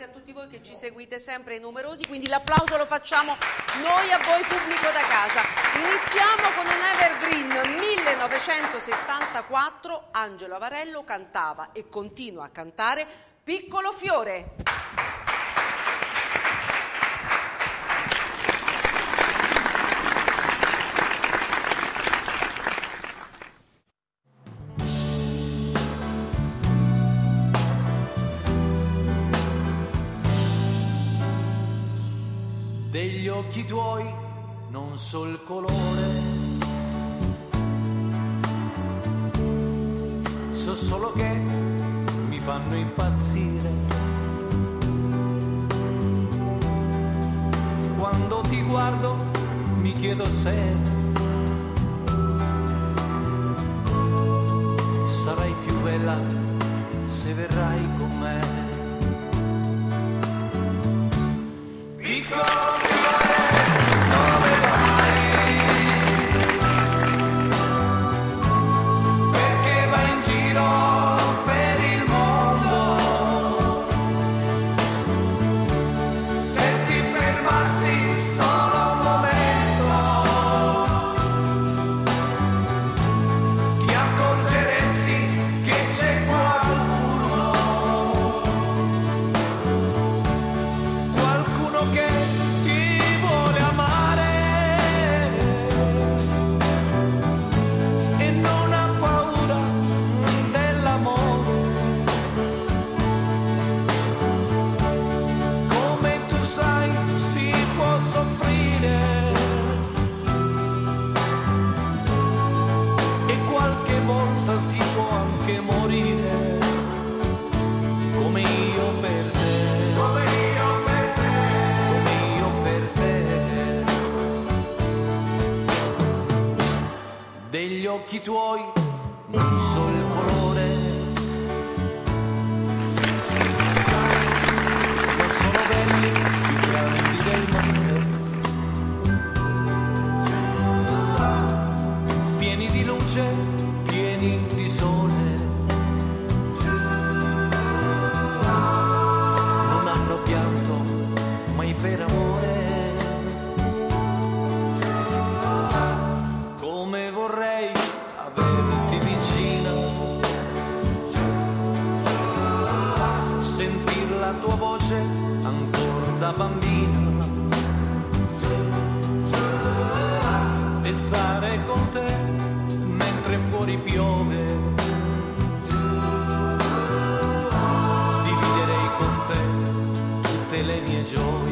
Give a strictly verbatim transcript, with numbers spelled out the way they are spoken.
grazie a tutti voi che ci seguite sempre numerosi, quindi l'applauso lo facciamo noi a voi pubblico da casa. Iniziamo con un evergreen millenovecentosettantaquattro, Angelo Avarello cantava e continua a cantare Piccolo Fiore. Degli occhi tuoi non so il colore, so solo che mi fanno impazzire. Quando ti guardo mi chiedo se sarai più bella se verrai con me. Piccolo si può anche morire, come io per te, come io per te, come io per te. Degli occhi tuoi non so il colore, ma sono belli, più grandi del mondo, pieni di luce, pieni di sole, non hanno pianto mai per amore, come vorrei averti vicina, sentir la tua voce ancora da bambina e stare con te mentre fuori piove, dividerei con te tutte le mie gioie.